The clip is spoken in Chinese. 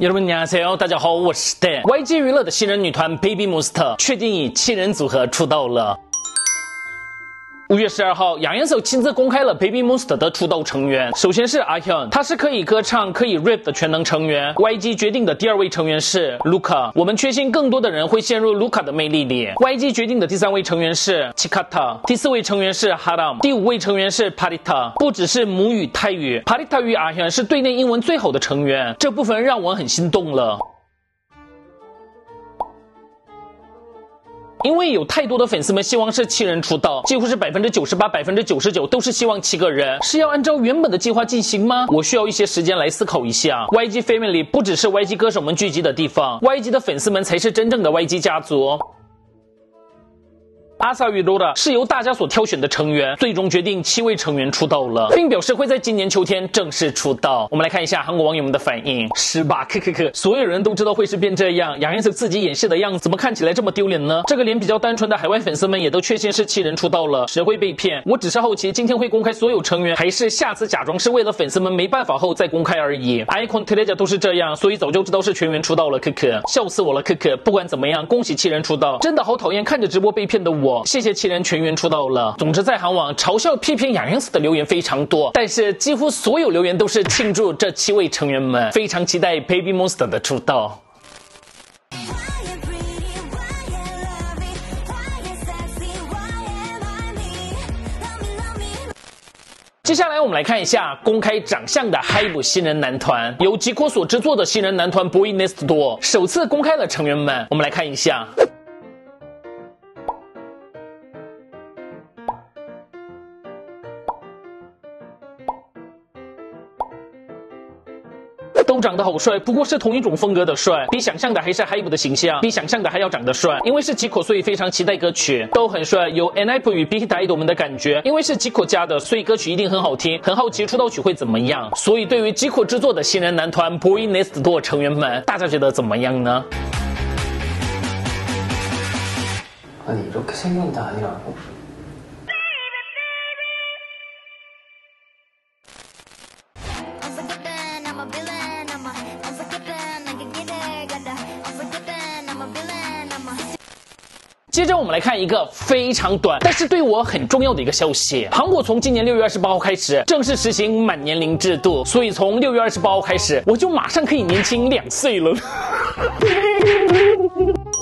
여러분 안녕하세요，大家好，我是 Dan。YG 娱乐的新人女团 Baby Monster 确定以7人组合出道了。5月12号，杨彦 So 亲自公开了 Baby Monster 的出道成员。首先是阿hyun，他是可以歌唱、可以 rap 的全能成员。YG 决定的第2位成员是 Luca， 我们确信更多的人会陷入 Luca 的魅力里。YG 决定的第3位成员是 Chikata， 第4位成员是 Haram， 第5位成员是 Parita。不只是母语泰语 ，Parita 与阿hyun是队内英文最好的成员，这部分让我很心动了。因为有太多的粉丝们希望是7人出道，几乎是98%、99%都是希望7个人，是要按照原本的计划进行吗？我需要一些时间来思考一下。YG Family 不只是 YG 歌手们聚集的地方 ，YG 的粉丝们才是真正的 YG 家族。阿 sa 与 Rora 是由大家所挑选的成员，最终决定7位成员出道了，并表示会在今年秋天正式出道。我们来看一下韩国网友们的反应，是吧？所有人都知道会是变这样，杨彦 So 自己演戏的样子怎么看起来这么丢脸呢？这个连比较单纯的海外粉丝们也都确信是7人出道了，谁会被骗？我只是好奇今天会公开所有成员，还是下次假装是为了粉丝们没办法后再公开而已。icon Teresa 都是这样，所以早就知道是全员出道了，笑死我了，不管怎么样，恭喜7人出道，真的好讨厌看着直播被骗的我。谢谢7人全员出道了。总之，在韩网嘲笑批评杨彦 So 的留言非常多，但是几乎所有留言都是庆祝这7位成员们，非常期待 Baby Monster 的出道。接下来我们来看一下公开长相的 HYBE 新人男团，由Zico所制作的新人男团 Boy Next Door 首次公开了成员们，我们来看一下。都长得好帅，不过是同一种风格的帅，比想象的还是 HYBE 的形象，比想象的还要长得帅。因为是Zico，所以非常期待歌曲，都很帅，有 ENHYPEN 与 Big Hit Idol 们的感觉。因为是Zico家的，所以歌曲一定很好听，很好奇出道曲会怎么样。所以对于Zico制作的新人男团 Boy Next Door 成员们，大家觉得怎么样呢？ 아니 이렇게 생겼는데 아니라고? 接着我们来看一个非常短，但是对我很重要的一个消息。韩国从今年6月28号开始正式实行满年龄制度，所以从6月28号开始，我就马上可以年轻2岁了。